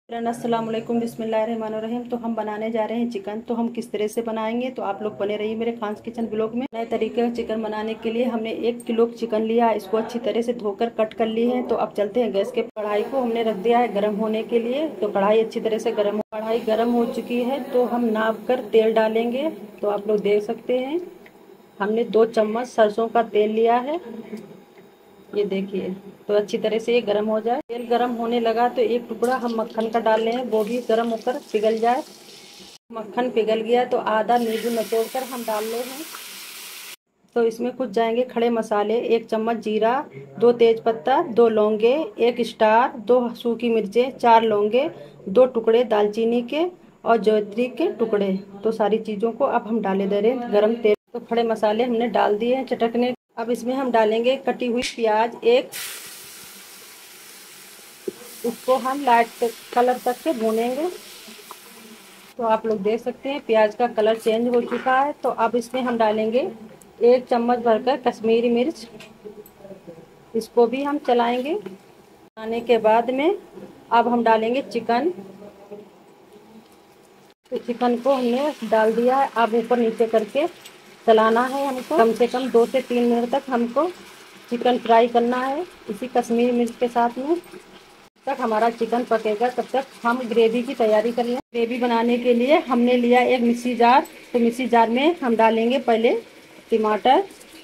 अस्सलाम वालेकुम बिस्मिल्लाहिर्रहमानिर्रहीम। तो हम बनाने जा रहे हैं चिकन। तो हम किस तरह से बनाएंगे, तो आप लोग बने रहिए मेरे खान्स किचन ब्लॉग में। नए तरीके का चिकन बनाने के लिए हमने 1 किलो चिकन लिया, इसको अच्छी तरह से धोकर कट कर ली है। तो अब चलते हैं गैस के। कढ़ाई को हमने रख दिया है गर्म होने के लिए। तो कढ़ाई अच्छी तरह से कढ़ाई गर्म हो चुकी है, तो हम नाप कर तेल डालेंगे। तो आप लोग देख सकते हैं हमने 2 चम्मच सरसों का तेल लिया है, ये देखिए। तो अच्छी तरह से ये गर्म हो जाए। तेल गर्म होने लगा तो एक टुकड़ा हम मक्खन का डाल रहे हैं, वो भी गर्म होकर पिघल जाए। मक्खन पिघल गया तो आधा नींबू निचोड़ कर हम डाल रहे हैं। तो इसमें कुछ जाएंगे खड़े मसाले, 1 चम्मच जीरा, 2 तेज पत्ता, 2 लौंगे, 1 स्टार, 2 सूखी मिर्चें, 4 लौंगे, 2 टुकड़े दालचीनी के और जैतरी के टुकड़े। तो सारी चीज़ों को अब हम डाले दे रहे हैं गर्म तेल। तो खड़े मसाले हमने डाल दिए हैं चटकने। अब इसमें हम डालेंगे कटी हुई प्याज एक, इसको हम लाइट कलर तक के भूनेंगे। तो आप लोग देख सकते हैं प्याज का कलर चेंज हो चुका है। तो अब इसमें हम डालेंगे 1 चम्मच भरकर कश्मीरी मिर्च, इसको भी हम चलाएंगे। चलाने के बाद में अब हम डालेंगे चिकन। तो चिकन को हमने डाल दिया है। अब ऊपर नीचे करके चलाना है हमको। कम से कम 2 से 3 मिनट तक हमको चिकन फ्राई करना है इसी कश्मीरी मिर्च के साथ में। तक हमारा चिकन पकेगा तब तक हम ग्रेवी की तैयारी कर लें। ग्रेवी बनाने के लिए हमने लिया एक मिक्सी जार। तो मिक्सी जार में हम डालेंगे पहले टमाटर।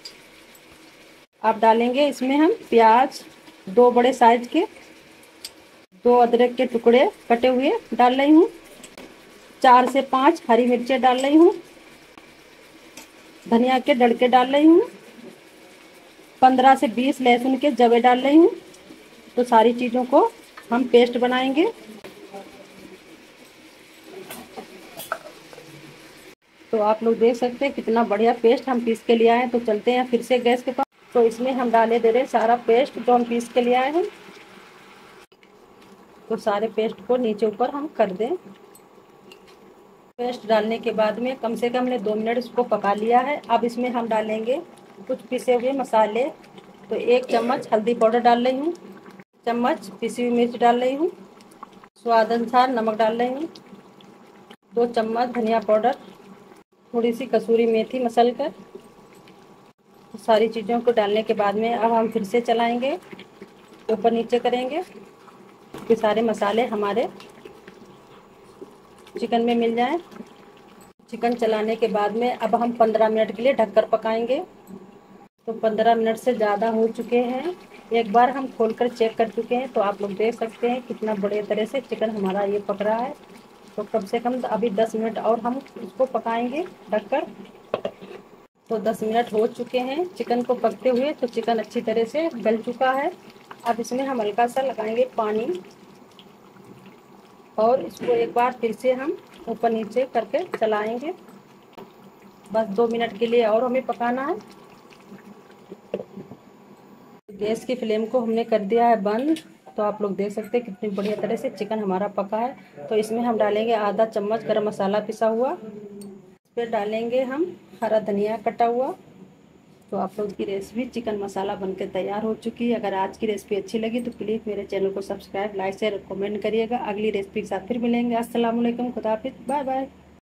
अब डालेंगे इसमें हम प्याज 2 बड़े साइज के, 2 अदरक के टुकड़े कटे हुए डाल रही हूँ, 4 से 5 हरी मिर्चें डाल रही हूँ, धनिया के डंडे डाल रही हूँ, 15 से 20 लहसुन के जवे डाल रही हूँ। तो सारी चीज़ों को हम पेस्ट बनाएंगे। तो आप लोग देख सकते हैं कितना बढ़िया पेस्ट हम पीस के लिया है। तो चलते हैं फिर से गैस के पास। तो इसमें हम डाले दे रहे हैं सारा पेस्ट जो हम पीस के लिया है। तो सारे पेस्ट को नीचे ऊपर हम कर दें। पेस्ट डालने के बाद में कम से कम हमने 2 मिनट इसको पका लिया है। अब इसमें हम डालेंगे कुछ पिसे हुए मसाले। तो 1 चम्मच हल्दी पाउडर डाल रही हूँ, चम्मच पिसी हुई मिर्च डाल रही हूँ, स्वाद अनुसार नमक डाल रही हूँ, 2 चम्मच धनिया पाउडर, थोड़ी सी कसूरी मेथी मसल कर। सारी चीज़ों को डालने के बाद में अब हम फिर से चलाएंगे, ऊपर नीचे करेंगे कि सारे मसाले हमारे चिकन में मिल जाएं। चिकन चलाने के बाद में अब हम 15 मिनट के लिए ढककर पकाएंगे। तो 15 मिनट से ज़्यादा हो चुके हैं। एक बार हम खोलकर चेक कर चुके हैं। तो आप लोग देख सकते हैं कितना बढ़िया तरह से चिकन हमारा ये पक रहा है। तो कम से कम अभी 10 मिनट और हम इसको पकाएंगे ढककर। तो 10 मिनट हो चुके हैं चिकन को पकते हुए। तो चिकन अच्छी तरह से गल चुका है। अब इसमें हम हल्का सा लगाएंगे पानी और इसको एक बार फिर से हम ऊपर नीचे करके चलाएंगे। बस 2 मिनट के लिए और हमें पकाना है। गैस की फ्लेम को हमने कर दिया है बंद। तो आप लोग देख सकते हैं कितनी बढ़िया तरह से चिकन हमारा पका है। तो इसमें हम डालेंगे आधा चम्मच गरम मसाला पिसा हुआ, इस पर डालेंगे हम हरा धनिया कटा हुआ। तो आप लोग की रेसिपी चिकन मसाला बनकर तैयार हो चुकी है। अगर आज की रेसिपी अच्छी लगी तो प्लीज़ मेरे चैनल को सब्सक्राइब, लाइक, शेयर, कमेंट करिएगा। अगली रेसिपी के साथ फिर मिलेंगे। अस्सलाम वालेकुम, खुदा हाफिज़, बाय बाय।